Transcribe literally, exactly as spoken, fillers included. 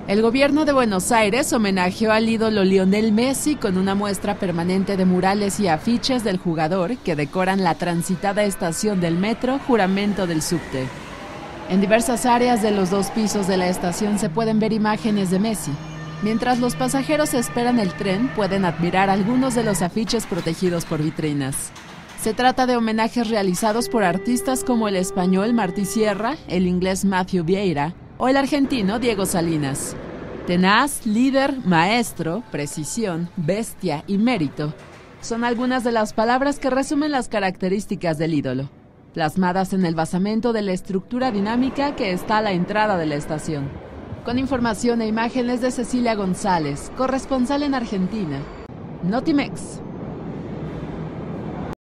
El gobierno de Buenos Aires homenajeó al ídolo Lionel Messi con una muestra permanente de murales y afiches del jugador que decoran la transitada estación del metro Juramento del Subte. En diversas áreas de los dos pisos de la estación se pueden ver imágenes de Messi. Mientras los pasajeros esperan el tren, pueden admirar algunos de los afiches protegidos por vitrinas. Se trata de homenajes realizados por artistas como el español Martí Sierra, el inglés Matthew Vieira o el argentino Diego Salinas. Tenaz, líder, maestro, precisión, bestia y mérito son algunas de las palabras que resumen las características del ídolo, plasmadas en el basamento de la estructura dinámica que está a la entrada de la estación. Con información e imágenes de Cecilia González, corresponsal en Argentina. Notimex.